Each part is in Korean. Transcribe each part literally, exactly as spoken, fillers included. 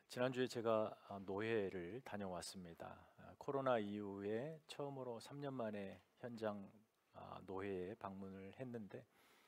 지난주에 제가 어, 노회를 다녀왔습니다. 아, 코로나 이후에 처음으로 삼 년 만에 현장 아, 노회에 방문을 했는데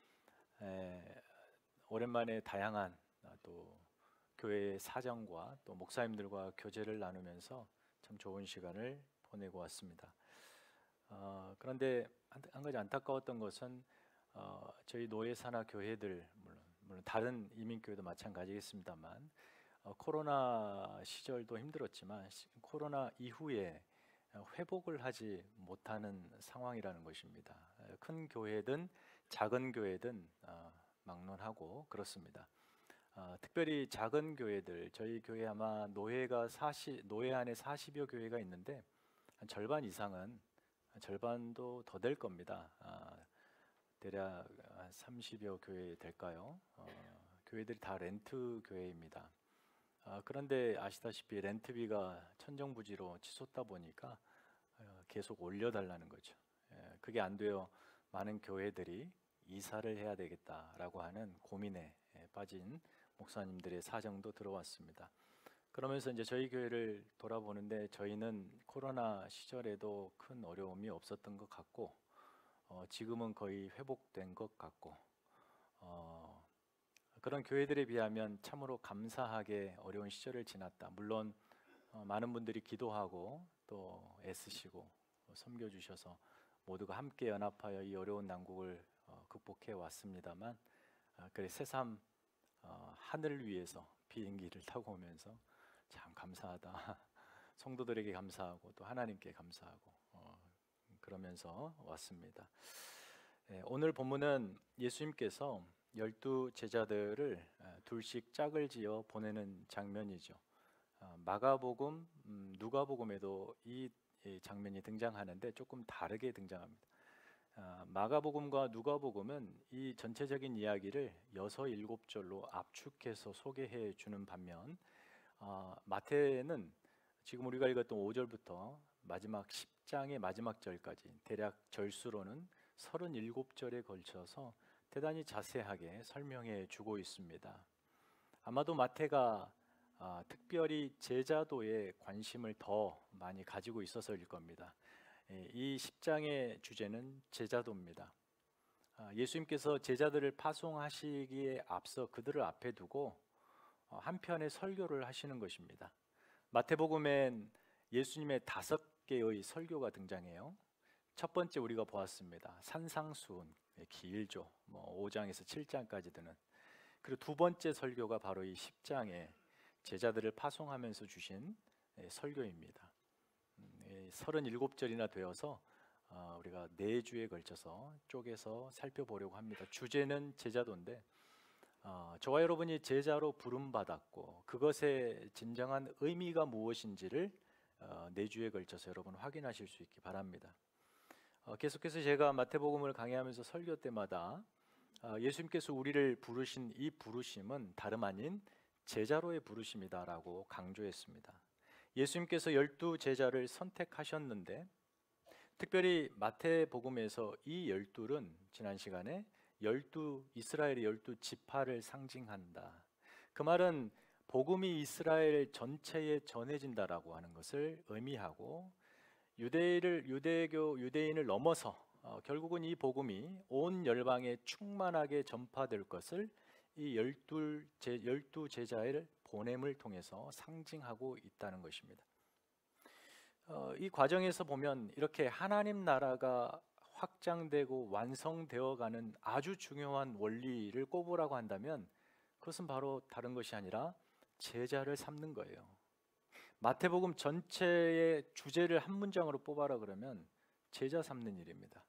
에, 오랜만에 다양한 아, 또 교회의 사정과 또 목사님들과 교제를 나누면서 참 좋은 시간을 보내고 왔습니다. 어, 그런데 한, 한 가지 안타까웠던 것은 어, 저희 노예 산하 교회들 물론 물론 다른 이민교회도 마찬가지겠습니다만 어, 코로나 시절도 힘들었지만 시- 코로나 이후에 어, 회복을 하지 못하는 상황이라는 것입니다. 어, 큰 교회든 작은 교회든 어, 막론하고 그렇습니다. 어, 특별히 작은 교회들, 저희 교회 아마 노예가 사십, 노예 안에 사십여 교회가 있는데 한 절반 이상은 절반도 더 될 겁니다. 아, 대략 한 삼십여 교회 될까요? 어, 교회들이 다 렌트 교회입니다. 아, 그런데 아시다시피 렌트비가 천정부지로 치솟다 보니까 어, 계속 올려달라는 거죠. 예, 그게 안 돼요. 많은 교회들이 이사를 해야 되겠다라고 하는 고민에 예, 빠진 목사님들의 사정도 들어왔습니다. 그러면서 이제 저희 교회를 돌아보는데 저희는 코로나 시절에도 큰 어려움이 없었던 것 같고 어, 지금은 거의 회복된 것 같고 어, 그런 교회들에 비하면 참으로 감사하게 어려운 시절을 지났다. 물론 어, 많은 분들이 기도하고 또 애쓰시고 어, 섬겨주셔서 모두가 함께 연합하여 이 어려운 난국을 어, 극복해 왔습니다만 아, 그래 새삼 어, 하늘 위에서 비행기를 타고 오면서 참 감사하다. 성도들에게 감사하고 또 하나님께 감사하고 어, 그러면서 왔습니다. 예, 오늘 본문은 예수님께서 열두 제자들을 아, 둘씩 짝을 지어 보내는 장면이죠. 아, 마가복음, 음, 누가복음에도 이, 이 장면이 등장하는데 조금 다르게 등장합니다. 아, 마가복음과 누가복음은 이 전체적인 이야기를 여섯 일곱 절로 압축해서 소개해 주는 반면 아, 마태는 지금 우리가 읽었던 오 절부터 마지막 십 장의 마지막 절까지 대략 절수로는 서른일곱 절에 걸쳐서 대단히 자세하게 설명해 주고 있습니다. 아마도 마태가 아, 특별히 제자도에 관심을 더 많이 가지고 있어서일 겁니다. 예, 이 십 장의 주제는 제자도입니다. 아, 예수님께서 제자들을 파송하시기에 앞서 그들을 앞에 두고 어, 한 편의 설교를 하시는 것입니다. 마태복음엔 예수님의 다섯 개의 설교가 등장해요. 첫 번째 우리가 보았습니다. 산상수훈, 예, 길죠. 뭐 오 장에서 칠 장까지 드는. 그리고 두 번째 설교가 바로 이 십 장에 제자들을 파송하면서 주신 예, 설교입니다. 음, 서른일곱 절이나 되어서 어, 우리가 네 주에 걸쳐서 쪼개서 살펴보려고 합니다. 주제는 제자도인데 어, 저와 여러분이 제자로 부름받았고 그것의 진정한 의미가 무엇인지를 어, 네 주에 걸쳐서 여러분 확인하실 수 있기 바랍니다. 어, 계속해서 제가 마태복음을 강의하면서 설교 때마다 어, 예수님께서 우리를 부르신 이 부르심은 다름 아닌 제자로의 부르심이다라고 강조했습니다. 예수님께서 열두 제자를 선택하셨는데 특별히 마태복음에서 이 열둘은 지난 시간에 열두 이스라엘의 열두 지파를 상징한다. 그 말은 복음이 이스라엘 전체에 전해진다라고 하는 것을 의미하고 유대를 유대교 유대인을 넘어서 어, 결국은 이 복음이 온 열방에 충만하게 전파될 것을 이 열두 제 열두 제자의 보냄을 통해서 상징하고 있다는 것입니다. 어, 이 과정에서 보면 이렇게 하나님 나라가 확장되고 완성되어가는 아주 중요한 원리를 꼽으라고 한다면 그것은 바로 다른 것이 아니라 제자를 삼는 거예요. 마태복음 전체의 주제를 한 문장으로 뽑아라 그러면 제자 삼는 일입니다.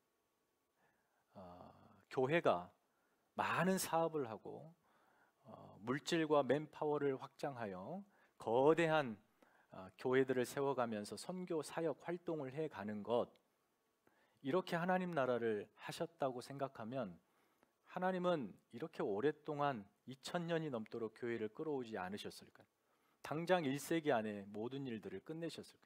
어, 교회가 많은 사업을 하고 어, 물질과 맨파워를 확장하여 거대한 어, 교회들을 세워가면서 선교 사역 활동을 해가는 것, 이렇게 하나님 나라를 하셨다고 생각하면 하나님은 이렇게 오랫동안 이천 년이 넘도록 교회를 끌어오지 않으셨을까요? 당장 일 세기 안에 모든 일들을 끝내셨을까요?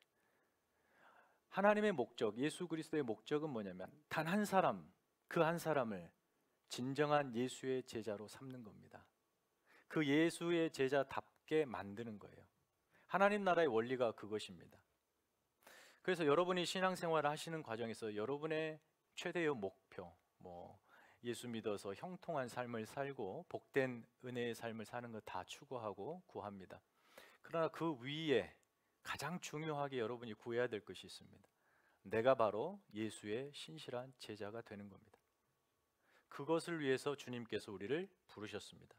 하나님의 목적, 예수 그리스도의 목적은 뭐냐면 단 한 사람, 그 한 사람을 진정한 예수의 제자로 삼는 겁니다. 그 예수의 제자답게 만드는 거예요. 하나님 나라의 원리가 그것입니다. 그래서 여러분이 신앙생활을 하시는 과정에서 여러분의 최대의 목표, 뭐 예수 믿어서 형통한 삶을 살고 복된 은혜의 삶을 사는 거 다 추구하고 구합니다. 그러나 그 위에 가장 중요하게 여러분이 구해야 될 것이 있습니다. 내가 바로 예수의 신실한 제자가 되는 겁니다. 그것을 위해서 주님께서 우리를 부르셨습니다.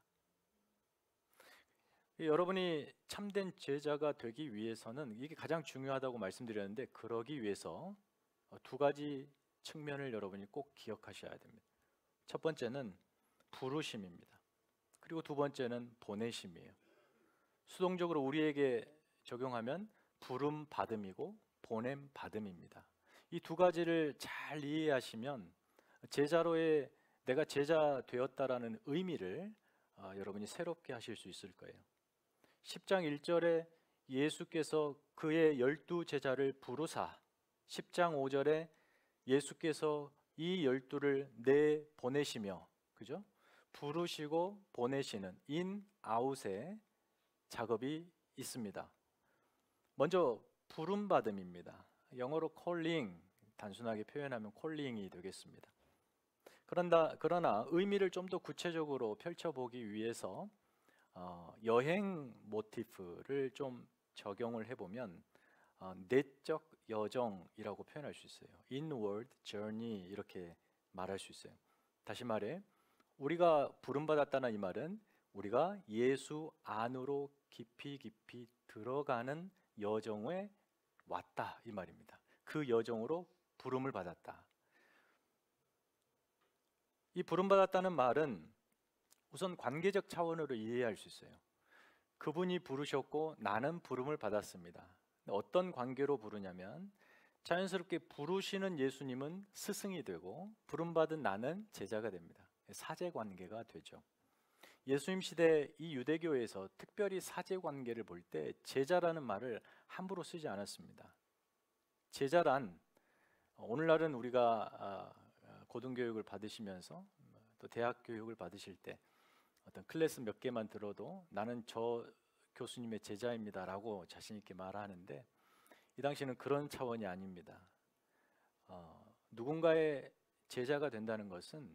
여러분이 참된 제자가 되기 위해서는 이게 가장 중요하다고 말씀드렸는데, 그러기 위해서 두 가지 측면을 여러분이 꼭 기억하셔야 됩니다. 첫 번째는 부르심입니다. 그리고 두 번째는 보내심이에요. 수동적으로 우리에게 적용하면 부름 받음이고 보냄 받음입니다. 이 두 가지를 잘 이해하시면 제자로의 내가 제자 되었다라는 의미를 어, 여러분이 새롭게 하실 수 있을 거예요. 십 장 일 절에 예수께서 그의 열두 제자를 부르사, 십 장 오 절에 예수께서 이 열두를 내 보내시며, 그죠? 부르시고 보내시는 인 아웃의 작업이 있습니다. 먼저 부름 받음입니다. 영어로 calling, 단순하게 표현하면 calling이 되겠습니다. 그런다, 그러나 의미를 좀 더 구체적으로 펼쳐보기 위해서 어, 여행 모티프를 좀 적용을 해보면 어, 내적 여정이라고 표현할 수 있어요. Inward journey 이렇게 말할 수 있어요. 다시 말해, 우리가 부름받았다는 이 말은 우리가 예수 안으로 깊이 깊이 들어가는 여정에 왔다 이 말입니다. 그 여정으로 부름을 받았다. 이 부름받았다는 말은 우선 관계적 차원으로 이해할 수 있어요. 그분이 부르셨고 나는 부름을 받았습니다. 어떤 관계로 부르냐면, 자연스럽게 부르시는 예수님은 스승이 되고 부름받은 나는 제자가 됩니다. 사제 관계가 되죠. 예수님 시대 이 유대교에서 특별히 사제 관계를 볼 때 제자라는 말을 함부로 쓰지 않았습니다. 제자란, 오늘날은 우리가 고등교육을 받으시면서 또 대학 교육을 받으실 때 어떤 클래스 몇 개만 들어도 나는 저 교수님의 제자입니다 라고 자신 있게 말하는데, 이 당시는 그런 차원이 아닙니다. 어, 누군가의 제자가 된다는 것은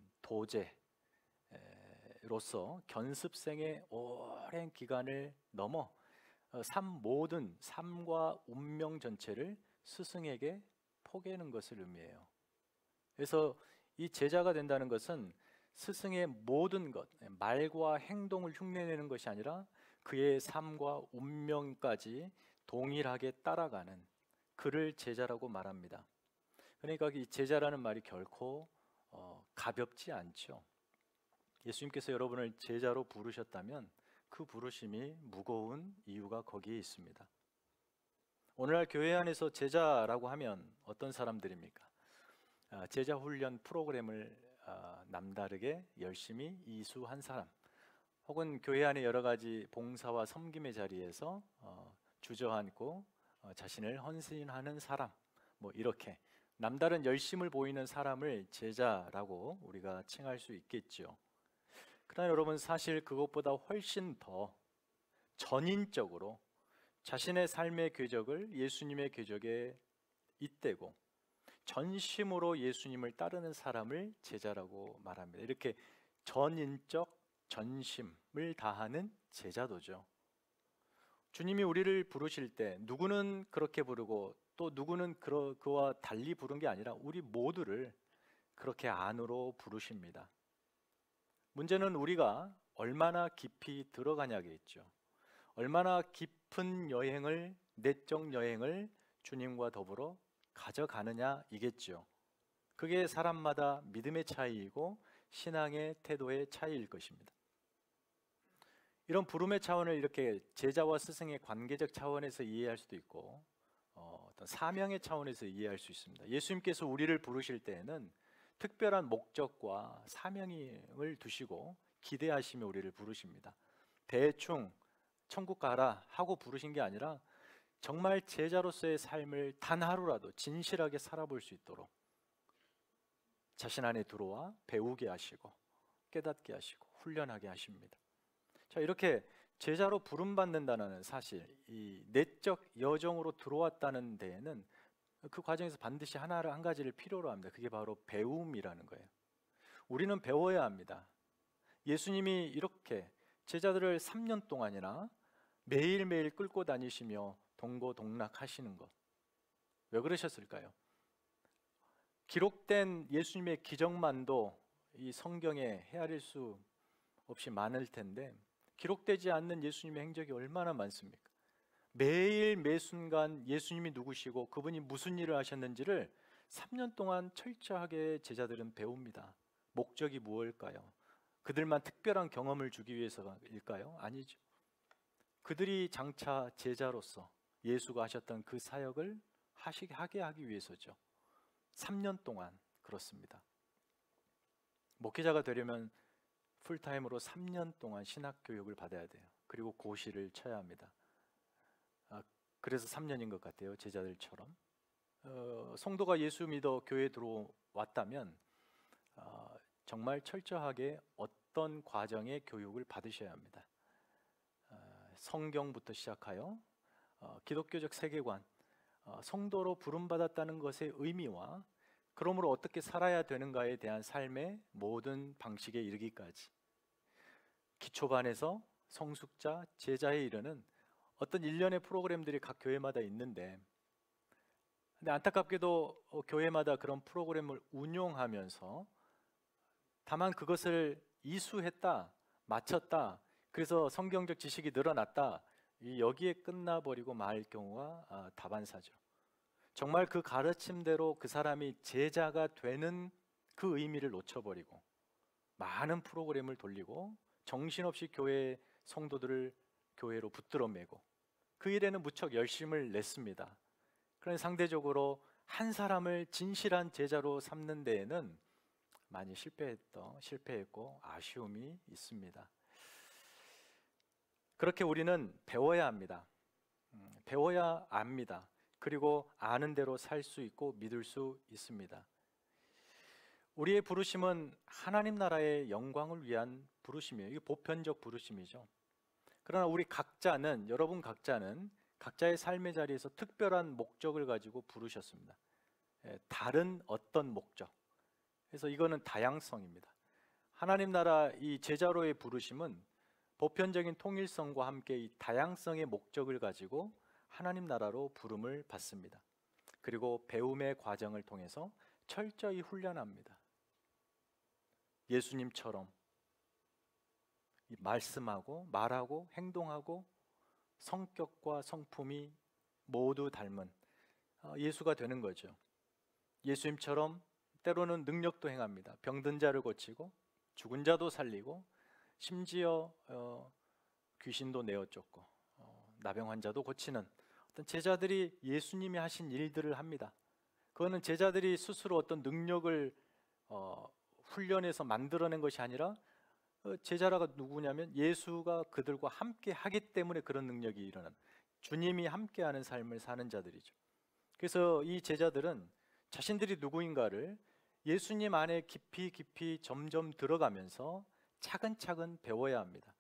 도제로서 견습생의 오랜 기간을 넘어 삶 모든 삶과 운명 전체를 스승에게 포기하는 것을 의미해요. 그래서 이 제자가 된다는 것은 스승의 모든 것, 말과 행동을 흉내내는 것이 아니라 그의 삶과 운명까지 동일하게 따라가는, 그를 제자라고 말합니다. 그러니까 이 제자라는 말이 결코 어, 가볍지 않죠. 예수님께서 여러분을 제자로 부르셨다면 그 부르심이 무거운 이유가 거기에 있습니다. 오늘날 교회 안에서 제자라고 하면 어떤 사람들입니까? 아, 제자 훈련 프로그램을 아, 남다르게 열심히 이수한 사람, 혹은 교회 안에 여러 가지 봉사와 섬김의 자리에서 어, 주저앉고 어, 자신을 헌신하는 사람, 뭐 이렇게 남다른 열심을 보이는 사람을 제자라고 우리가 칭할 수 있겠죠. 그러나 여러분, 사실 그것보다 훨씬 더 전인적으로 자신의 삶의 궤적을 예수님의 궤적에 잇대고 전심으로 예수님을 따르는 사람을 제자라고 말합니다. 이렇게 전인적 전심을 다하는 제자도죠. 주님이 우리를 부르실 때 누구는 그렇게 부르고 또 누구는 그러, 그와 달리 부른 게 아니라 우리 모두를 그렇게 안으로 부르십니다. 문제는 우리가 얼마나 깊이 들어가냐겠죠. 얼마나 깊은 여행을, 내적 여행을 주님과 더불어 가져가느냐 이겠죠. 그게 사람마다 믿음의 차이이고 신앙의 태도의 차이일 것입니다. 이런 부름의 차원을 이렇게 제자와 스승의 관계적 차원에서 이해할 수도 있고 어, 어떤 사명의 차원에서 이해할 수 있습니다. 예수님께서 우리를 부르실 때에는 특별한 목적과 사명을 두시고 기대하시며 우리를 부르십니다. 대충 천국 가라 하고 부르신 게 아니라 정말 제자로서의 삶을 단 하루라도 진실하게 살아볼 수 있도록 자신 안에 들어와 배우게 하시고 깨닫게 하시고 훈련하게 하십니다. 자, 이렇게 제자로 부름받는다는 사실, 이 내적 여정으로 들어왔다는 데에는 그 과정에서 반드시 하나를 한 가지를 필요로 합니다. 그게 바로 배움이라는 거예요. 우리는 배워야 합니다. 예수님이 이렇게 제자들을 삼 년 동안이나 매일매일 끌고 다니시며 동고동락하시는 것, 왜 그러셨을까요? 기록된 예수님의 기적만도 이 성경에 헤아릴 수 없이 많을 텐데 기록되지 않는 예수님의 행적이 얼마나 많습니까? 매일 매순간 예수님이 누구시고 그분이 무슨 일을 하셨는지를 삼 년 동안 철저하게 제자들은 배웁니다. 목적이 무엇일까요? 그들만 특별한 경험을 주기 위해서일까요? 아니죠. 그들이 장차 제자로서 예수가 하셨던 그 사역을 하시게 하게 하기 위해서죠. 삼 년 동안 그렇습니다. 목회자가 되려면 풀타임으로 삼 년 동안 신학 교육을 받아야 돼요. 그리고 고시를 쳐야 합니다. 아, 그래서 삼 년인 것 같아요. 제자들처럼. 어, 성도가 예수 믿어 교회에 들어왔다면 어, 정말 철저하게 어떤 과정의 교육을 받으셔야 합니다. 어, 성경부터 시작하여 어, 기독교적 세계관, 어, 성도로 부름받았다는 것의 의미와 그러므로 어떻게 살아야 되는가에 대한 삶의 모든 방식에 이르기까지 기초반에서 성숙자, 제자에 이르는 어떤 일련의 프로그램들이 각 교회마다 있는데, 근데 안타깝게도 어, 교회마다 그런 프로그램을 운용하면서 다만 그것을 이수했다, 마쳤다, 그래서 성경적 지식이 늘어났다, 이 여기에 끝나버리고 말 경우가 아, 다반사죠. 정말 그 가르침대로 그 사람이 제자가 되는 그 의미를 놓쳐버리고 많은 프로그램을 돌리고 정신없이 교회 성도들을 교회로 붙들어 매고 그 일에는 무척 열심을 냈습니다. 그런데 상대적으로 한 사람을 진실한 제자로 삼는 데에는 많이 실패했던, 실패했고 아쉬움이 있습니다. 그렇게 우리는 배워야 합니다. 음, 배워야 압니다. 그리고 아는 대로 살 수 있고 믿을 수 있습니다. 우리의 부르심은 하나님 나라의 영광을 위한 부르심이에요. 이게 보편적 부르심이죠. 그러나 우리 각자는, 여러분 각자는 각자의 삶의 자리에서 특별한 목적을 가지고 부르셨습니다. 예, 다른 어떤 목적. 그래서 이거는 다양성입니다. 하나님 나라 이 제자로의 부르심은 보편적인 통일성과 함께 이 다양성의 목적을 가지고 하나님 나라로 부름을 받습니다. 그리고 배움의 과정을 통해서 철저히 훈련합니다. 예수님처럼 말씀하고 말하고 행동하고 성격과 성품이 모두 닮은 예수가 되는 거죠. 예수님처럼 때로는 능력도 행합니다. 병든 자를 고치고 죽은 자도 살리고 심지어 어, 귀신도 내어 쫓고 어, 나병 환자도 고치는 어떤 제자들이 예수님이 하신 일들을 합니다. 그거는 제자들이 스스로 어떤 능력을 어, 훈련해서 만들어낸 것이 아니라 어, 제자라가 누구냐면 예수가 그들과 함께 하기 때문에 그런 능력이 일어난, 주님이 함께하는 삶을 사는 자들이죠. 그래서 이 제자들은 자신들이 누구인가를 예수님 안에 깊이 깊이 점점 들어가면서 차근차근 배워야 합니다.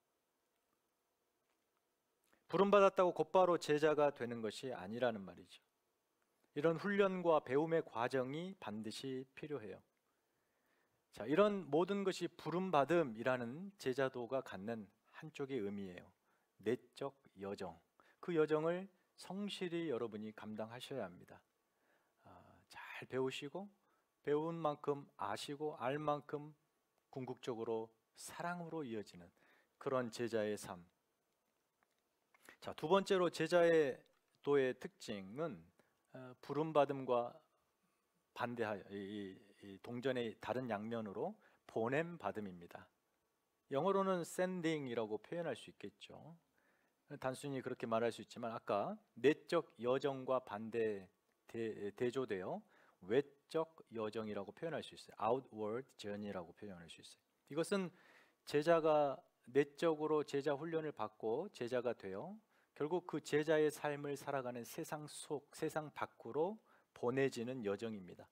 부름받았다고 곧바로 제자가 되는 것이 아니라는 말이죠. 이런 훈련과 배움의 과정이 반드시 필요해요. 자, 이런 모든 것이 부름받음이라는 제자도가 갖는 한쪽의 의미예요. 내적 여정. 그 여정을 성실히 여러분이 감당하셔야 합니다. 아, 잘 배우시고 배운 만큼 아시고 알 만큼 궁극적으로 사랑으로 이어지는 그런 제자의 삶. 자, 두 번째로 제자의 도의 특징은 어, 부름받음과 반대하여 이, 이 동전의 다른 양면으로 보냄 받음입니다. 영어로는 sending이라고 표현할 수 있겠죠. 단순히 그렇게 말할 수 있지만 아까 내적 여정과 반대 대, 대조되어 외적 여정이라고 표현할 수 있어요. outward journey라고 표현할 수 있어요. 이것은 제자가 내적으로 제자 훈련을 받고 제자가 되어 결국 그 제자의 삶을 살아가는 세상 속, 세상 밖으로 보내지는 여정입니다.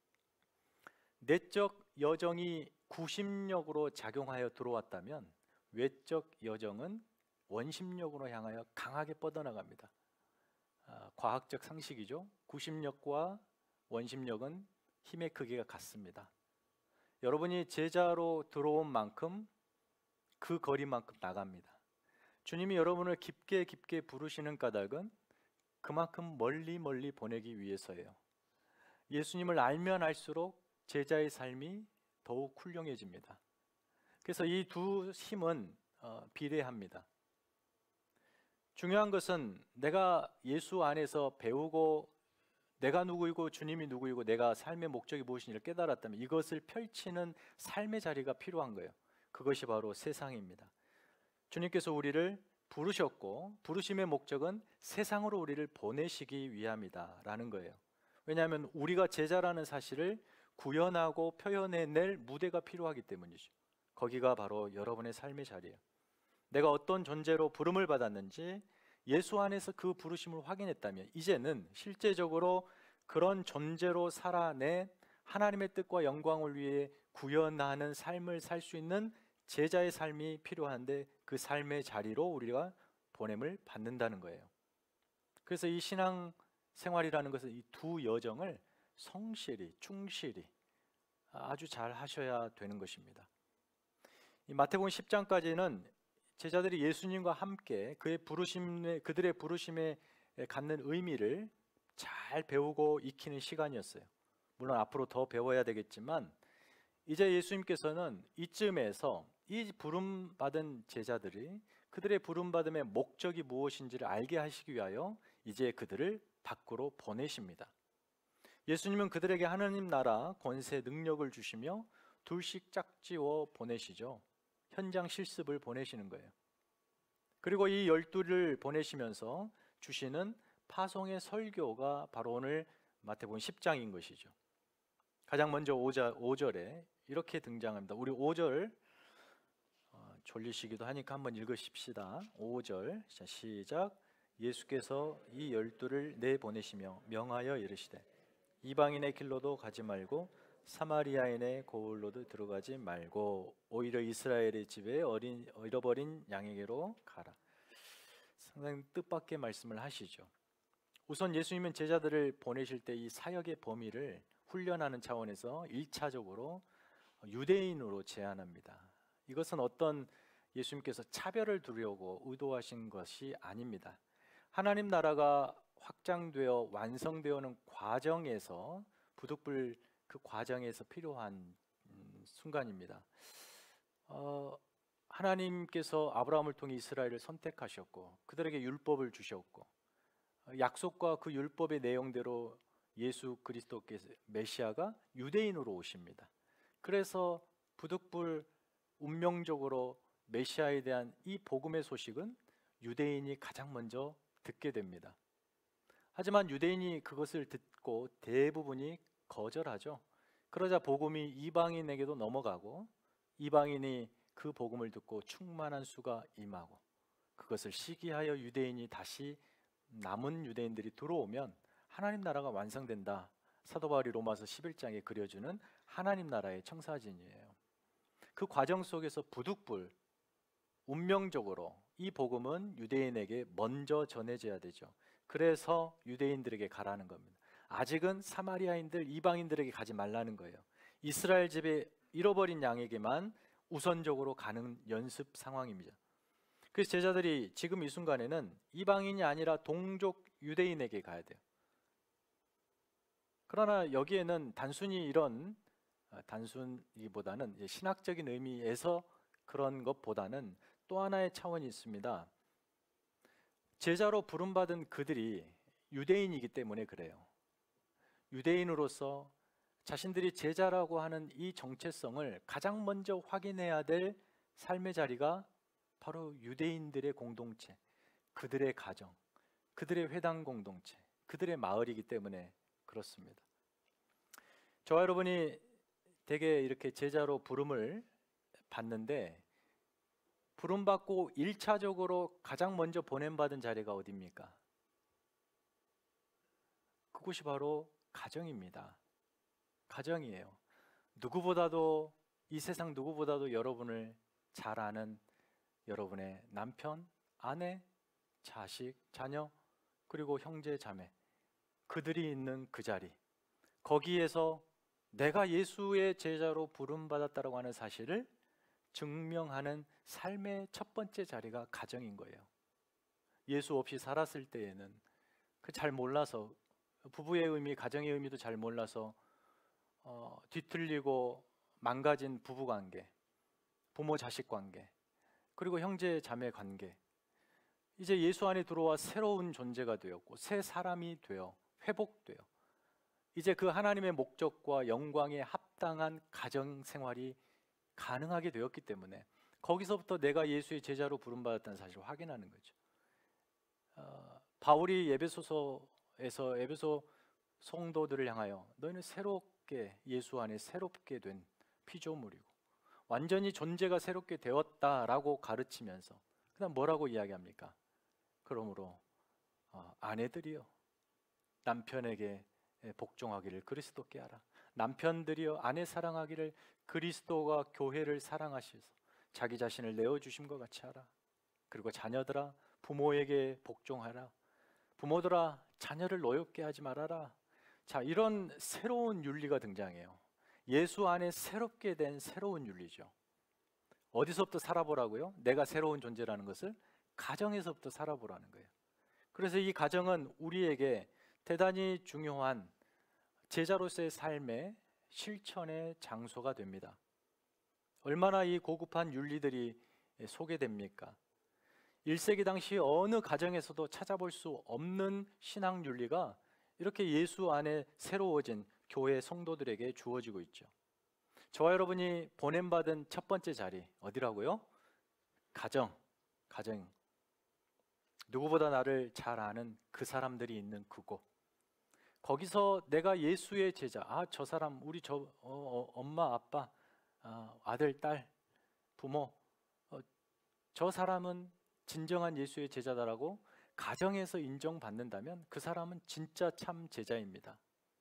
내적 여정이 구심력으로 작용하여 들어왔다면 외적 여정은 원심력으로 향하여 강하게 뻗어나갑니다. 아, 과학적 상식이죠. 구심력과 원심력은 힘의 크기가 같습니다. 여러분이 제자로 들어온 만큼 그 거리만큼 나갑니다. 주님이 여러분을 깊게 깊게 부르시는 까닭은 그만큼 멀리 멀리 보내기 위해서예요. 예수님을 알면 알수록 제자의 삶이 더욱 훌륭해집니다. 그래서 이 두 힘은 어, 비례합니다. 중요한 것은 내가 예수 안에서 배우고 내가 누구이고 주님이 누구이고 내가 삶의 목적이 무엇인지를 깨달았다면 이것을 펼치는 삶의 자리가 필요한 거예요. 그것이 바로 세상입니다. 주님께서 우리를 부르셨고 부르심의 목적은 세상으로 우리를 보내시기 위함이다 라는 거예요. 왜냐하면 우리가 제자라는 사실을 구현하고 표현해낼 무대가 필요하기 때문이죠. 거기가 바로 여러분의 삶의 자리예요. 내가 어떤 존재로 부름을 받았는지 예수 안에서 그 부르심을 확인했다면 이제는 실제적으로 그런 존재로 살아내 하나님의 뜻과 영광을 위해 구현하는 삶을 살 수 있는 제자의 삶이 필요한데 그 삶의 자리로 우리가 보냄을 받는다는 거예요. 그래서 이 신앙 생활이라는 것은 이 두 여정을 성실히 충실히 아주 잘 하셔야 되는 것입니다. 이 마태복음 십 장까지는 제자들이 예수님과 함께 그의 부르심에 그들의 부르심에 갖는 의미를 잘 배우고 익히는 시간이었어요. 물론 앞으로 더 배워야 되겠지만 이제 예수님께서는 이쯤에서 이 부름 받은 제자들이 그들의 부름 받음의 목적이 무엇인지를 알게 하시기 위하여 이제 그들을 밖으로 보내십니다. 예수님은 그들에게 하나님 나라 권세 능력을 주시며 둘씩 짝지어 보내시죠. 현장 실습을 보내시는 거예요. 그리고 이 열두를 보내시면서 주시는 파송의 설교가 바로 오늘 마태복음 십 장인 것이죠. 가장 먼저 오 절에 이렇게 등장합니다. 우리 오 절 어, 졸리시기도 하니까 한번 읽으십시다. 오 절 시작. 예수께서 이 열두를 내보내시며 명하여 이르시되 이방인의 길로도 가지 말고 사마리아인의 고을로도 들어가지 말고 오히려 이스라엘의 집에 어린, 잃어버린 양에게로 가라. 상당히 뜻밖의 말씀을 하시죠. 우선 예수님은 제자들을 보내실 때 이 사역의 범위를 훈련하는 차원에서 일 차적으로 유대인으로 제한합니다. 이것은 어떤 예수님께서 차별을 두려고 의도하신 것이 아닙니다. 하나님 나라가 확장되어 완성되어오는 과정에서 부득불 그 과정에서 필요한 음, 순간입니다. 어, 하나님께서 아브라함을 통해 이스라엘을 선택하셨고 그들에게 율법을 주셨고 어, 약속과 그 율법의 내용대로 예수 그리스도께서 메시아가 유대인으로 오십니다. 그래서 부득불 운명적으로 메시아에 대한 이 복음의 소식은 유대인이 가장 먼저 듣게 됩니다. 하지만 유대인이 그것을 듣고 대부분이 거절하죠. 그러자 복음이 이방인에게도 넘어가고 이방인이 그 복음을 듣고 충만한 수가 임하고 그것을 시기하여 유대인이 다시 남은 유대인들이 들어오면 하나님 나라가 완성된다. 사도 바울이 로마서 십일 장에 그려주는 하나님 나라의 청사진이에요. 그 과정 속에서 부득불 운명적으로 이 복음은 유대인에게 먼저 전해져야 되죠. 그래서 유대인들에게 가라는 겁니다. 아직은 사마리아인들, 이방인들에게 가지 말라는 거예요. 이스라엘 집에 잃어버린 양에게만 우선적으로 가는 연습 상황입니다. 그래서 제자들이 지금 이 순간에는 이방인이 아니라 동족 유대인에게 가야 돼요. 그러나 여기에는 단순히 이런 단순이보다는 신학적인 의미에서 그런 것보다는 또 하나의 차원이 있습니다. 제자로 부름받은 그들이 유대인이기 때문에 그래요. 유대인으로서 자신들이 제자라고 하는 이 정체성을 가장 먼저 확인해야 될 삶의 자리가 바로 유대인들의 공동체, 그들의 가정, 그들의 회당 공동체, 그들의 마을이기 때문에 그렇습니다. 저와 여러분이 대개 이렇게 제자로 부름을 받는데 부름받고 일 차적으로 가장 먼저 보냄받은 자리가 어디입니까? 그곳이 바로 가정입니다. 가정이에요. 누구보다도 이 세상 누구보다도 여러분을 잘 아는 여러분의 남편, 아내, 자식, 자녀, 그리고 형제, 자매, 그들이 있는 그 자리, 거기에서 내가 예수의 제자로 부름받았다고 하는 사실을 증명하는 삶의 첫 번째 자리가 가정인 거예요. 예수 없이 살았을 때에는 그 잘 몰라서, 부부의 의미, 가정의 의미도 잘 몰라서 어, 뒤틀리고 망가진 부부관계, 부모 자식 관계, 그리고 형제 자매 관계, 이제 예수 안에 들어와 새로운 존재가 되었고 새 사람이 되어 회복되어 이제 그 하나님의 목적과 영광에 합당한 가정 생활이 가능하게 되었기 때문에 거기서부터 내가 예수의 제자로 부름받았다는 사실을 확인하는 거죠. 어, 바울이 에베소서에서 에베소 성도들을 향하여 너희는 새롭게 예수 안에 새롭게 된 피조물이고 완전히 존재가 새롭게 되었다라고 가르치면서 그다음 뭐라고 이야기합니까? 그러므로 어, 아내들이여 남편에게 복종하기를 그리스도께 하라. 남편들이여 아내 사랑하기를 그리스도가 교회를 사랑하셔서 자기 자신을 내어주신 것 같이 하라. 그리고 자녀들아 부모에게 복종하라. 부모들아 자녀를 노엽게 하지 말아라. 자, 이런 새로운 윤리가 등장해요. 예수 안에 새롭게 된 새로운 윤리죠. 어디서부터 살아보라고요? 내가 새로운 존재라는 것을 가정에서부터 살아보라는 거예요. 그래서 이 가정은 우리에게 대단히 중요한 제자로서의 삶의 실천의 장소가 됩니다. 얼마나 이 고급한 윤리들이 소개됩니까? 일 세기 당시 어느 가정에서도 찾아볼 수 없는 신앙 윤리가 이렇게 예수 안에 새로워진 교회 성도들에게 주어지고 있죠. 저와 여러분이 보냄받은 첫 번째 자리 어디라고요? 가정, 가정. 누구보다 나를 잘 아는 그 사람들이 있는 그곳. 거기서 내가 예수의 제자, 아, 저 사람, 우리 저 어, 어, 엄마, 아빠, 아, 아들, 딸, 부모, 어, 저 사람은 진정한 예수의 제자다라고 가정에서 인정받는다면 그 사람은 진짜 참 제자입니다.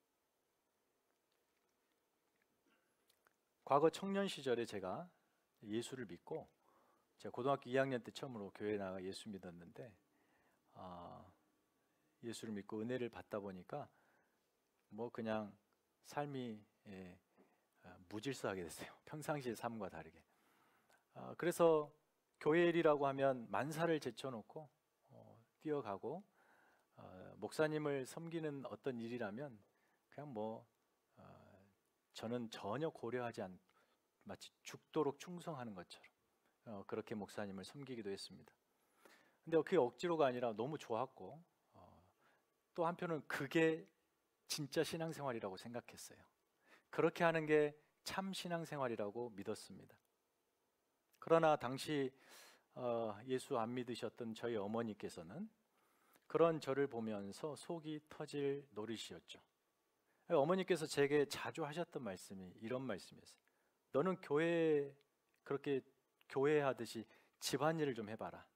과거 청년 시절에 제가 예수를 믿고 제가 고등학교 이 학년 때 처음으로 교회에 나가 예수 믿었는데 아, 예수를 믿고 은혜를 받다 보니까 뭐 그냥 삶이 예, 무질서하게 됐어요. 평상시의 삶과 다르게. 아, 그래서 교회 일이라고 하면 만사를 제쳐놓고 어, 뛰어가고 어, 목사님을 섬기는 어떤 일이라면 그냥 뭐 어, 저는 전혀 고려하지 않 마치 죽도록 충성하는 것처럼 어, 그렇게 목사님을 섬기기도 했습니다. 근데 그게 억지로가 아니라 너무 좋았고 어, 또 한편은 그게 진짜 신앙생활이라고 생각했어요. 그렇게 하는 게 참 신앙생활이라고 믿었습니다. 그러나 당시 어, 예수 안 믿으셨던 저희 어머니께서는 그런 저를 보면서 속이 터질 노릇이었죠. 어머니께서 제게 자주 하셨던 말씀이 이런 말씀이었어요. 너는 교회 그렇게 교회 하듯이 집안일을 좀 해봐라.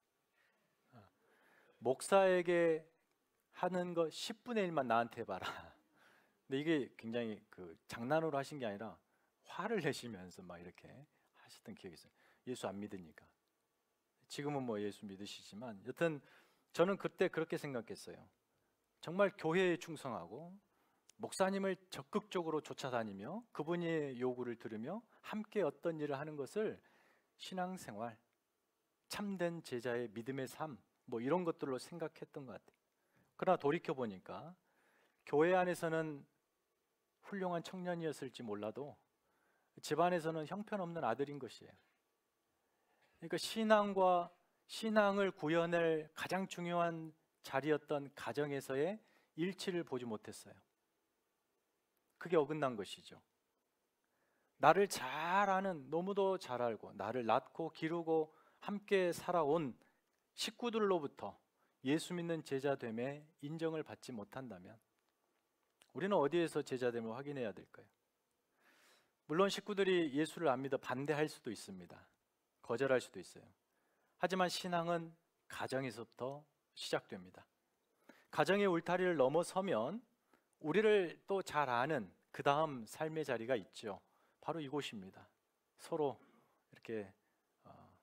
목사에게 하는 거 십분의 일만 나한테 해봐라. 근데 이게 굉장히 그 장난으로 하신 게 아니라 화를 내시면서 막 이렇게 하셨던 기억이 있어요. 예수 안 믿으니까. 지금은 뭐 예수 믿으시지만 여튼 저는 그때 그렇게 생각했어요. 정말 교회에 충성하고 목사님을 적극적으로 쫓아다니며 그분의 요구를 들으며 함께 어떤 일을 하는 것을 신앙생활, 참된 제자의 믿음의 삶, 뭐 이런 것들로 생각했던 것 같아요. 그러나 돌이켜보니까 교회 안에서는 훌륭한 청년이었을지 몰라도 집안에서는 형편없는 아들인 것이에요. 그러니까 신앙과 신앙을 구현할 가장 중요한 자리였던 가정에서의 일치를 보지 못했어요. 그게 어긋난 것이죠. 나를 잘 아는, 너무도 잘 알고 나를 낳고 기르고 함께 살아온 식구들로부터 예수 믿는 제자됨의 인정을 받지 못한다면 우리는 어디에서 제자됨을 확인해야 될까요? 물론 식구들이 예수를 안 믿어 반대할 수도 있습니다. 거절할 수도 있어요. 하지만 신앙은 가정에서부터 시작됩니다. 가정의 울타리를 넘어서면 우리를 또 잘 아는 그 다음 삶의 자리가 있죠. 바로 이곳입니다. 서로 이렇게 어,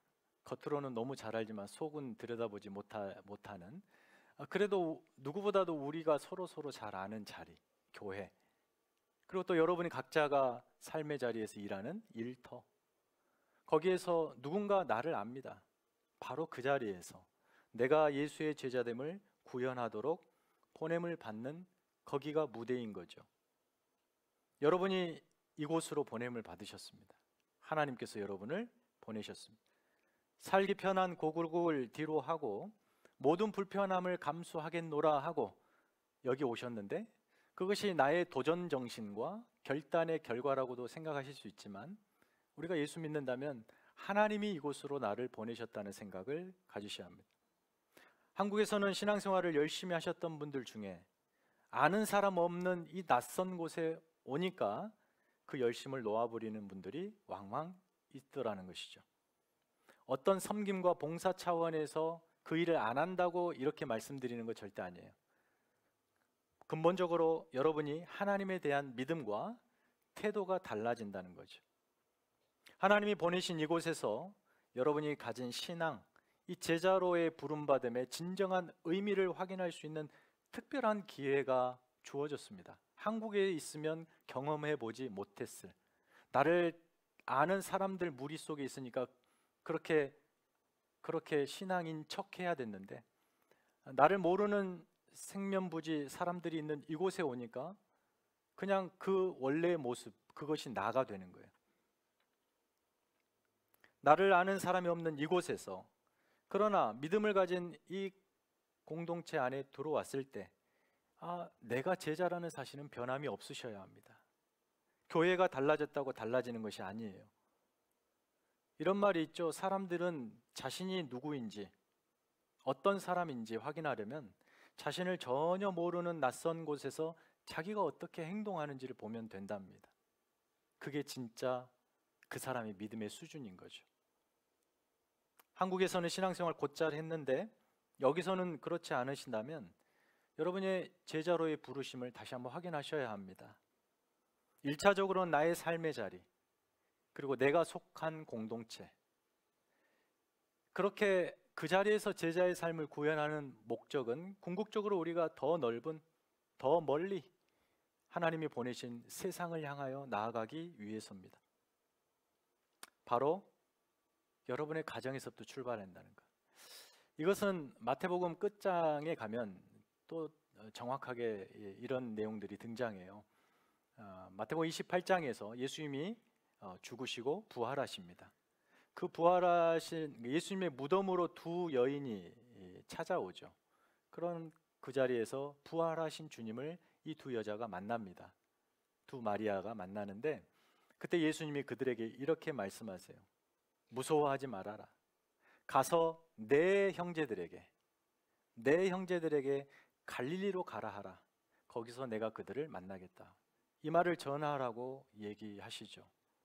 겉으로는 너무 잘 알지만 속은 들여다보지 못하, 못하는, 아, 그래도 누구보다도 우리가 서로 서로 잘 아는 자리, 교회. 그리고 또 여러분이 각자가 삶의 자리에서 일하는 일터. 거기에서 누군가 나를 압니다. 바로 그 자리에서 내가 예수의 제자됨을 구현하도록 보냄을 받는, 거기가 무대인 거죠. 여러분이 이곳으로 보냄을 받으셨습니다. 하나님께서 여러분을 보내셨습니다. 살기 편한 고국을 뒤로 하고 모든 불편함을 감수하겠노라 하고 여기 오셨는데, 그것이 나의 도전 정신과 결단의 결과라고도 생각하실 수 있지만, 우리가 예수 믿는다면 하나님이 이곳으로 나를 보내셨다는 생각을 가지셔야 합니다. 한국에서는 신앙생활을 열심히 하셨던 분들 중에 아는 사람 없는 이 낯선 곳에 오니까 그 열심을 놓아버리는 분들이 왕왕 있더라는 것이죠. 어떤 섬김과 봉사 차원에서 그 일을 안 한다고 이렇게 말씀드리는 거 절대 아니에요. 근본적으로 여러분이 하나님에 대한 믿음과 태도가 달라진다는 거죠. 하나님이 보내신 이곳에서 여러분이 가진 신앙, 이 제자로의 부름받음의 진정한 의미를 확인할 수 있는 특별한 기회가 주어졌습니다. 한국에 있으면 경험해 보지 못했을, 나를 아는 사람들 무리 속에 있으니까 그렇게 그렇게 신앙인 척 해야 됐는데, 나를 모르는 생면부지 사람들이 있는 이곳에 오니까 그냥 그 원래의 모습, 그것이 나가 되는 거예요. 나를 아는 사람이 없는 이곳에서, 그러나 믿음을 가진 이 공동체 안에 들어왔을 때, 아, 내가 제자라는 사실은 변함이 없으셔야 합니다. 교회가 달라졌다고 달라지는 것이 아니에요. 이런 말이 있죠. 사람들은 자신이 누구인지, 어떤 사람인지 확인하려면 자신을 전혀 모르는 낯선 곳에서 자기가 어떻게 행동하는지를 보면 된답니다. 그게 진짜 그 사람의 믿음의 수준인 거죠. 한국에서는 신앙생활 곧잘 했는데 여기서는 그렇지 않으신다면 여러분의 제자로의 부르심을 다시 한번 확인하셔야 합니다. 일차적으로는 나의 삶의 자리, 그리고 내가 속한 공동체, 그렇게 그 자리에서 제자의 삶을 구현하는 목적은 궁극적으로 우리가 더 넓은, 더 멀리 하나님이 보내신 세상을 향하여 나아가기 위해서입니다. 바로 여러분의 가정에서부터 출발한다는 것. 이것은 마태복음 끝장에 가면 또 정확하게 이런 내용들이 등장해요. 마태복음 이십팔 장에서 예수님이 죽으시고 부활하십니다. 그 부활하신 예수님의 무덤으로 두 여인이 찾아오죠. 그런 그 자리에서 부활하신 주님을 이 두 여자가 만납니다. 두 마리아가 만나는데, 그때 예수님이 그들에게 이렇게 말씀하세요. 무서워하지 말아라. 가서 내 형제들에게 내 형제들에게 갈릴리로 가라 하라. 거기서 내가 그들을 만나겠다. 이 말을 전하라고 얘기하시죠.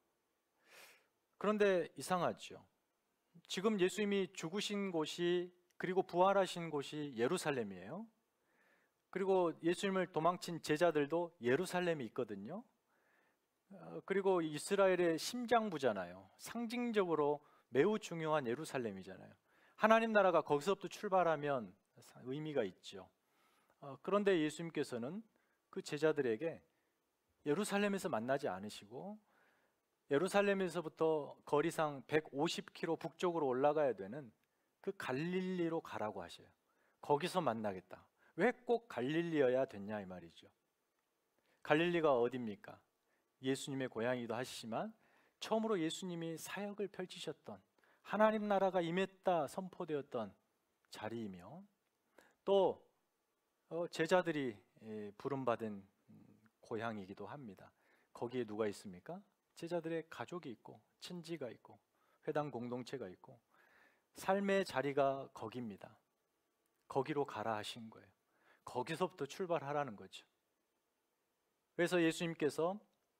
그런데 이상하죠. 지금 예수님이 죽으신 곳이, 그리고 부활하신 곳이 예루살렘이에요. 그리고 예수님을 도망친 제자들도 예루살렘이 있거든요. 그리고 이스라엘의 심장부잖아요. 상징적으로 매우 중요한 예루살렘이잖아요. 하나님 나라가 거기서부터 출발하면 의미가 있죠. 그런데 예수님께서는 그 제자들에게 예루살렘에서 만나지 않으시고 예루살렘에서부터 거리상 백오십 킬로미터 북쪽으로 올라가야 되는 그 갈릴리로 가라고 하셔요. 거기서 만나겠다. 왜 꼭 갈릴리여야 됐냐 이 말이죠. 갈릴리가 어디입니까? 예수님의 고향이기도 하시지만 처음으로 예수님이 사역을 펼치셨던, 하나님 나라가 임했다 선포되었던 자리이며, 또 제자들이 부름받은 고향이기도 합니다. 거기에 누가 있습니까? 제자들의 가족이 있고 친지가 있고 회당 공동체가 있고 삶의 자리가 거기입니다. 거기로 가라 하신 거예요. 거기서부터 출발하라는 거죠. 그래서 예수님께서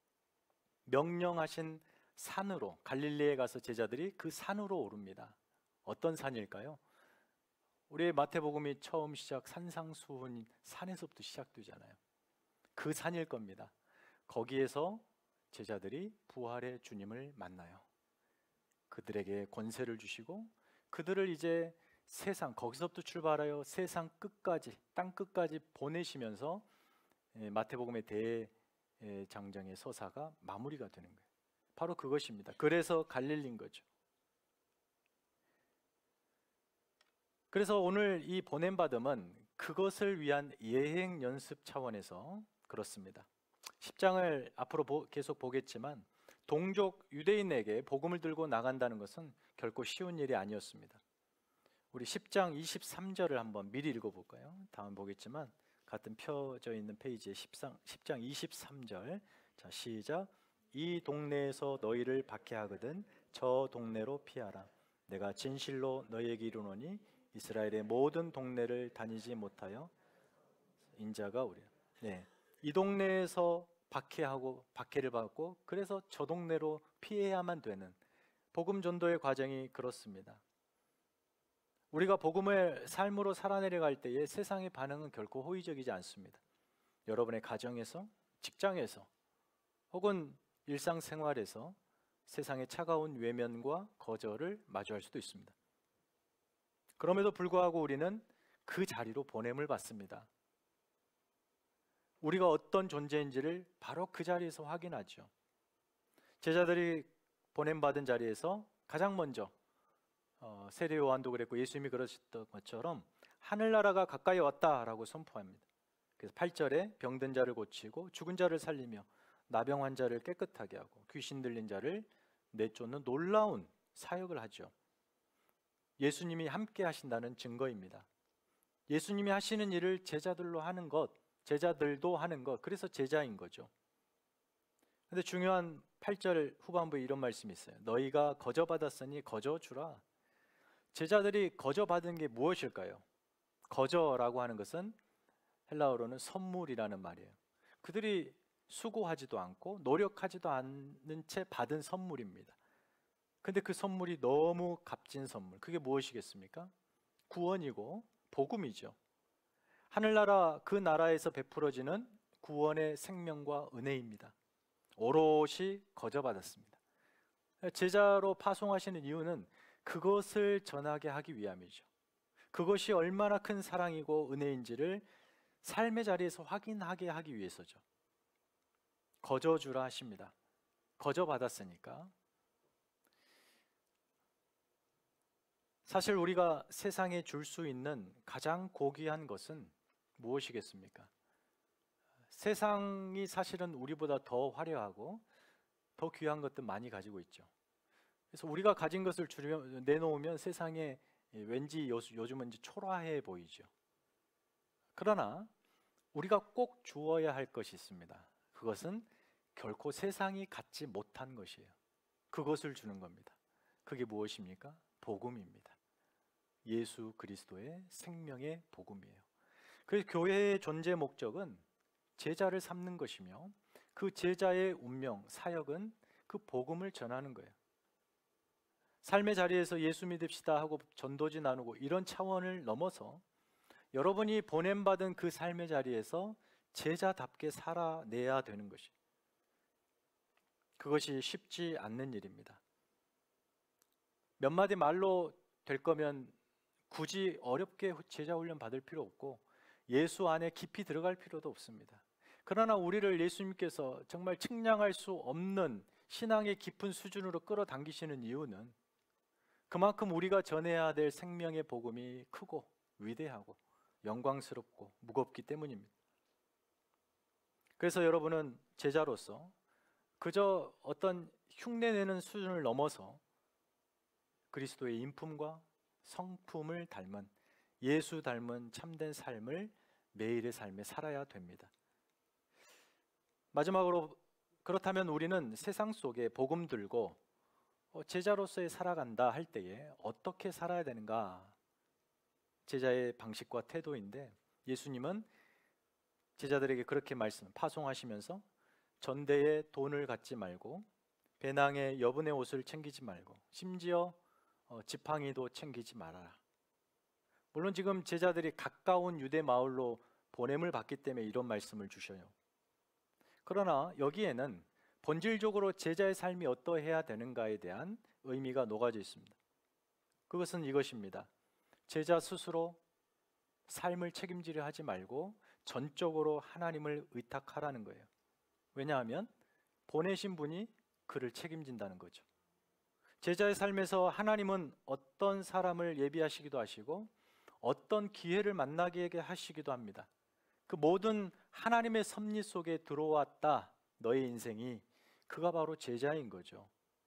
명령하신 산으로, 갈릴리에 가서 제자들이 그 산으로 오릅니다. 어떤 산일까요? 우리의 마태복음이 처음 시작 산상수훈 산에서부터 시작되잖아요. 그 산일 겁니다. 거기에서 제자들이 부활의 주님을 만나요. 그들에게 권세를 주시고 그들을 이제 세상, 거기서부터 출발하여 세상 끝까지, 땅 끝까지 보내시면서 마태복음의 대장정의 서사가 마무리가 되는 거예요. 바로 그것입니다. 그래서 갈릴리인 거죠. 그래서 오늘 이 보냄받음은 그것을 위한 예행 연습 차원에서 그렇습니다. 십 장을 앞으로 보, 계속 보겠지만 동족 유대인에게 복음을 들고 나간다는 것은 결코 쉬운 일이 아니었습니다. 우리 십 장 이십삼 절을 한번 미리 읽어볼까요? 다음 보겠지만 같은 펴져 있는 페이지에 십 장 이십삼 절. 자, 시작. 이 동네에서 너희를 박해하거든 저 동네로 피하라. 내가 진실로 너희에게 이르노니 이스라엘의 모든 동네를 다니지 못하여 인자가 오리라. 네, 이 동네에서 박해하고 박해를 받고 그래서 저 동네로 피해야만 되는 복음 전도의 과정이 그렇습니다. 우리가 복음을 삶으로 살아내려갈 때에 세상의 반응은 결코 호의적이지 않습니다. 여러분의 가정에서, 직장에서 혹은 일상생활에서 세상의 차가운 외면과 거절을 마주할 수도 있습니다. 그럼에도 불구하고 우리는 그 자리로 보냄을 받습니다. 우리가 어떤 존재인지를 바로 그 자리에서 확인하죠. 제자들이 보냄받은 자리에서 가장 먼저 어, 세례 요한도 그랬고 예수님이 그러셨던 것처럼 하늘나라가 가까이 왔다라고 선포합니다. 그래서 팔 절에 병든 자를 고치고 죽은 자를 살리며 나병 환자를 깨끗하게 하고 귀신 들린 자를 내쫓는 놀라운 사역을 하죠. 예수님이 함께 하신다는 증거입니다. 예수님이 하시는 일을 제자들로 하는 것, 제자들도 하는 것, 그래서 제자인 거죠. 근데 중요한 팔 절 후반부에 이런 말씀이 있어요. 너희가 거저 받았으니 거저 주라. 제자들이 거저 받은 게 무엇일까요? 거저라고 하는 것은 헬라어로는 선물이라는 말이에요. 그들이 수고하지도 않고 노력하지도 않는 채 받은 선물입니다. 근데 그 선물이 너무 값진 선물. 그게 무엇이겠습니까? 구원이고 복음이죠. 하늘나라 그 나라에서 베풀어지는 구원의 생명과 은혜입니다. 오롯이 거저받았습니다. 제자로 파송하시는 이유는 그것을 전하게 하기 위함이죠. 그것이 얼마나 큰 사랑이고 은혜인지를 삶의 자리에서 확인하게 하기 위해서죠. 거저주라 하십니다. 거저받았으니까. 사실 우리가 세상에 줄 수 있는 가장 고귀한 것은 무엇이겠습니까? 세상이 사실은 우리보다 더 화려하고 더 귀한 것들 많이 가지고 있죠. 그래서 우리가 가진 것을 주려, 내놓으면 세상에 왠지 요즘은 이제 초라해 보이죠. 그러나 우리가 꼭 주어야 할 것이 있습니다. 그것은 결코 세상이 갖지 못한 것이에요. 그것을 주는 겁니다. 그게 무엇입니까? 복음입니다. 예수 그리스도의 생명의 복음이에요. 그래서 교회의 존재 목적은 제자를 삼는 것이며 그 제자의 운명, 사역은 그 복음을 전하는 거예요. 삶의 자리에서 예수 믿읍시다 하고 전도지 나누고 이런 차원을 넘어서 여러분이 보냄받은 그 삶의 자리에서 제자답게 살아내야 되는 것이, 그것이 쉽지 않는 일입니다. 몇 마디 말로 될 거면 굳이 어렵게 제자 훈련 받을 필요 없고 예수 안에 깊이 들어갈 필요도 없습니다. 그러나 우리를 예수님께서 정말 측량할 수 없는 신앙의 깊은 수준으로 끌어당기시는 이유는 그만큼 우리가 전해야 될 생명의 복음이 크고 위대하고 영광스럽고 무겁기 때문입니다. 그래서 여러분은 제자로서 그저 어떤 흉내내는 수준을 넘어서 그리스도의 인품과 성품을 닮은, 예수 닮은 참된 삶을 매일의 삶에 살아야 됩니다. 마지막으로, 그렇다면 우리는 세상 속에 복음 들고 제자로서의 살아간다 할 때에 어떻게 살아야 되는가? 제자의 방식과 태도인데 예수님은 제자들에게 그렇게 말씀, 파송하시면서 전대에 돈을 갖지 말고 배낭에 여분의 옷을 챙기지 말고 심지어 어, 지팡이도 챙기지 말아라. 물론 지금 제자들이 가까운 유대 마을로 보냄을 받기 때문에 이런 말씀을 주셔요. 그러나 여기에는 본질적으로 제자의 삶이 어떠해야 되는가에 대한 의미가 녹아져 있습니다. 그것은 이것입니다. 제자 스스로 삶을 책임지려 하지 말고 전적으로 하나님을 의탁하라는 거예요. 왜냐하면 보내신 분이 그를 책임진다는 거죠. 제자의 삶에서 하나님은 어떤 사람을 예비하시기도 하시고 어떤 기회를 만나게 하시기도 합니다. 그 모든 하나님의 섭리 속에 들어왔다, 너의 인생이. 그가 바로 제자인 거죠.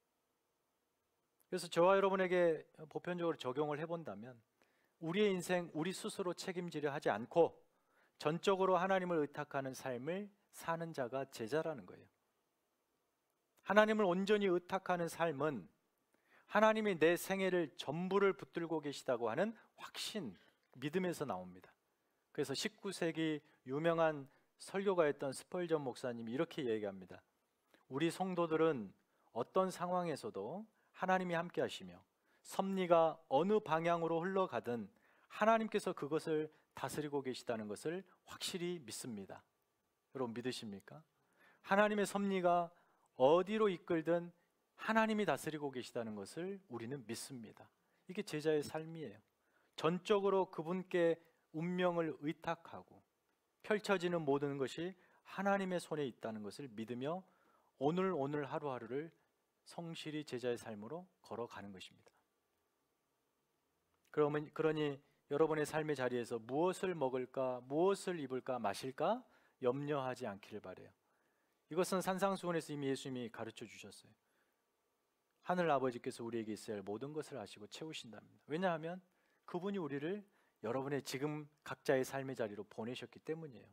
그래서 저와 여러분에게 보편적으로 적용을 해본다면 우리의 인생 우리 스스로 책임지려 하지 않고 전적으로 하나님을 의탁하는 삶을 사는 자가 제자라는 거예요. 하나님을 온전히 의탁하는 삶은 하나님이 내 생애를 전부를 붙들고 계시다고 하는 확신, 믿음에서 나옵니다. 그래서 십구 세기 유명한 설교가였던 스펄전 목사님이 이렇게 얘기합니다. 우리 성도들은 어떤 상황에서도 하나님이 함께 하시며 섭리가 어느 방향으로 흘러가든 하나님께서 그것을 다스리고 계시다는 것을 확실히 믿습니다. 여러분 믿으십니까? 하나님의 섭리가 어디로 이끌든 하나님이 다스리고 계시다는 것을 우리는 믿습니다. 이게 제자의 삶이에요. 전적으로 그분께 운명을 의탁하고 펼쳐지는 모든 것이 하나님의 손에 있다는 것을 믿으며 오늘 오늘 하루하루를 성실히 제자의 삶으로 걸어가는 것입니다. 그러면 그러니 여러분의 삶의 자리에서 무엇을 먹을까, 무엇을 입을까, 마실까 염려하지 않기를 바라요. 이것은 산상수훈에서 이미 예수님이 가르쳐 주셨어요. 하늘 아버지께서 우리에게 있어야 할 모든 것을 아시고 채우신답니다. 왜냐하면 그분이 우리를 여러분의 지금 각자의 삶의 자리로 보내셨기 때문이에요.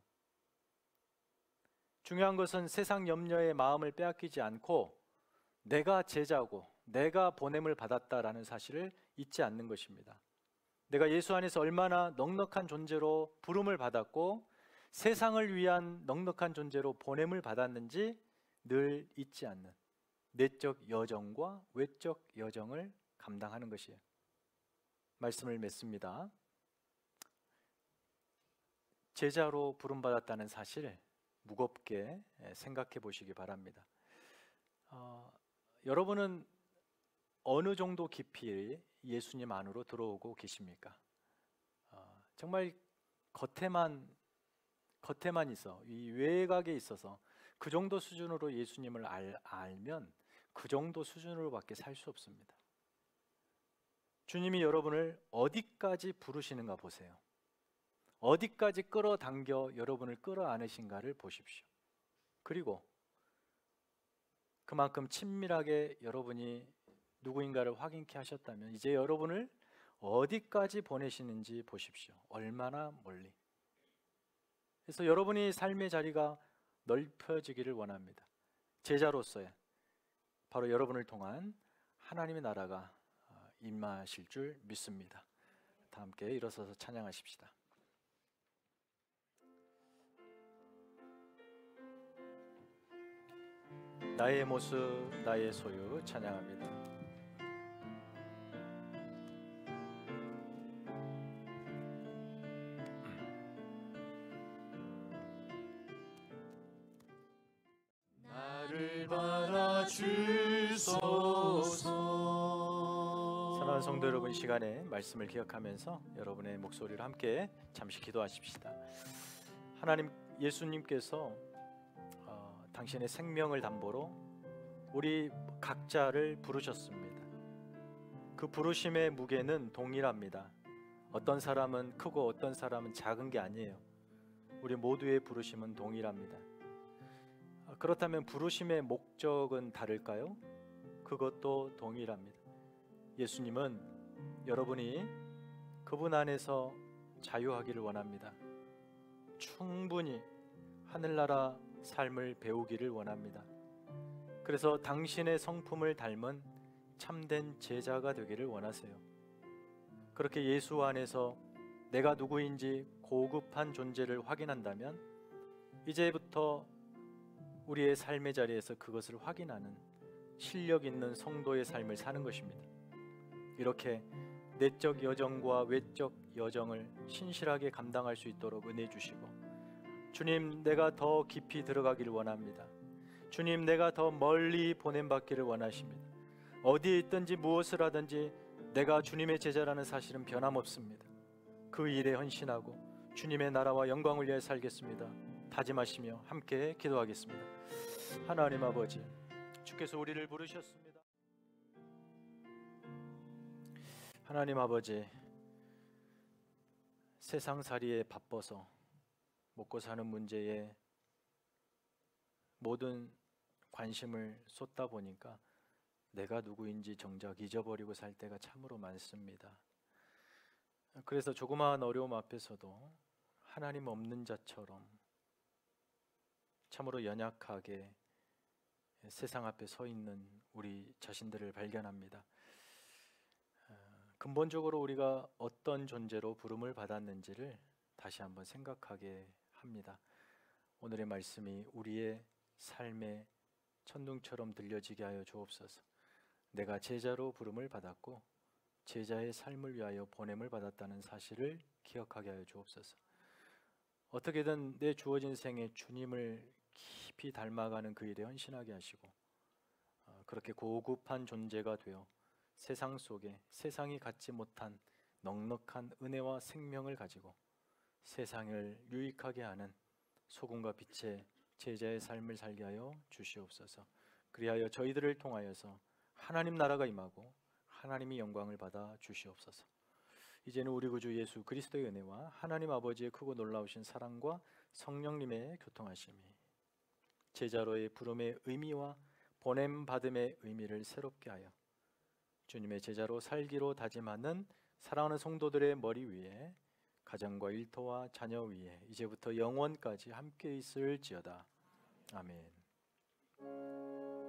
중요한 것은 세상 염려의 마음을 빼앗기지 않고 내가 제자고 내가 보냄을 받았다라는 사실을 잊지 않는 것입니다. 내가 예수 안에서 얼마나 넉넉한 존재로 부름을 받았고 세상을 위한 넉넉한 존재로 보냄을 받았는지 늘 잊지 않는 내적 여정과 외적 여정을 감당하는 것이에요. 말씀을 맺습니다. 제자로 부름받았다는 사실 무겁게 생각해 보시기 바랍니다. 어, 여러분은 어느 정도 깊이 예수님 안으로 들어오고 계십니까? 어, 정말 겉에만 겉에만 있어, 이 외곽에 있어서 그 정도 수준으로 예수님을 알, 알면 그 정도 수준으로밖에 살 수 없습니다. 주님이 여러분을 어디까지 부르시는가 보세요. 어디까지 끌어당겨 여러분을 끌어안으신가를 보십시오. 그리고 그만큼 친밀하게 여러분이 누구인가를 확인케 하셨다면 이제 여러분을 어디까지 보내시는지 보십시오. 얼마나 멀리. 그래서 여러분이 삶의 자리가 넓혀지기를 원합니다. 제자로서의 바로 여러분을 통한 하나님의 나라가 임하실 줄 믿습니다. 다 함께 일어서서 찬양하십시다. 나의 모습, 나의 소유 찬양합니다. 나를 받아주소서. 사랑하는 성도 여러분, 이 시간에 말씀을 기억하면서 여러분의 목소리를 함께 잠시 기도하십시다. 하나님, 예수님께서 어, 당신의 생명을 담보로 우리 각자를 부르셨습니다. 그 부르심의 무게는 동일합니다. 어떤 사람은 크고 어떤 사람은 작은 게 아니에요. 우리 모두의 부르심은 동일합니다. 그렇다면 부르심의 목적은 다를까요? 그것도 동일합니다. 예수님은 여러분이 그분 안에서 자유하기를 원합니다. 충분히 하늘나라 삶을 배우기를 원합니다. 그래서 당신의 성품을 닮은 참된 제자가 되기를 원하세요. 그렇게 예수 안에서 내가 누구인지 고급한 존재를 확인한다면 이제부터 우리의 삶의 자리에서 그것을 확인하는 실력 있는 성도의 삶을 사는 것입니다. 이렇게 내적 여정과 외적 여정을 신실하게 감당할 수 있도록 은혜 주시고, 주님, 내가 더 깊이 들어가기를 원합니다. 주님, 내가 더 멀리 보냄받기를 원하십니다. 어디에 있든지 무엇을 하든지 내가 주님의 제자라는 사실은 변함없습니다. 그 일에 헌신하고 주님의 나라와 영광을 위해 살겠습니다. 다짐하시며 함께 기도하겠습니다. 하나님 아버지, 주께서 우리를 부르셨습니다. 하나님 아버지, 세상살이에 바빠서 먹고 사는 문제에 모든 관심을 쏟다 보니까 내가 누구인지 정작 잊어버리고 살 때가 참으로 많습니다. 그래서 조그마한 어려움 앞에서도 하나님 없는 자처럼 참으로 연약하게 세상 앞에 서 있는 우리 자신들을 발견합니다. 근본적으로 우리가 어떤 존재로 부름을 받았는지를 다시 한번 생각하게 합니다. 오늘의 말씀이 우리의 삶의 천둥처럼 들려지게 하여 주옵소서. 내가 제자로 부름을 받았고 제자의 삶을 위하여 보냄을 받았다는 사실을 기억하게 하여 주옵소서. 어떻게든 내 주어진 생에 주님을 깊이 닮아가는 그 일에 헌신하게 하시고 그렇게 고급한 존재가 되어 세상 속에 세상이 갖지 못한 넉넉한 은혜와 생명을 가지고 세상을 유익하게 하는 소금과 빛의 제자의 삶을 살게 하여 주시옵소서. 그리하여 저희들을 통하여서 하나님 나라가 임하고 하나님이 영광을 받아 주시옵소서. 이제는 우리 구주 예수 그리스도의 은혜와 하나님 아버지의 크고 놀라우신 사랑과 성령님의 교통하심이 제자로의 부름의 의미와 보냄받음의 의미를 새롭게 하여 주님의 제자로 살기로 다짐하는 사랑하는 성도들의 머리 위에, 가정과 일터와 자녀 위에 이제부터 영원까지 함께 있을지어다. 아멘.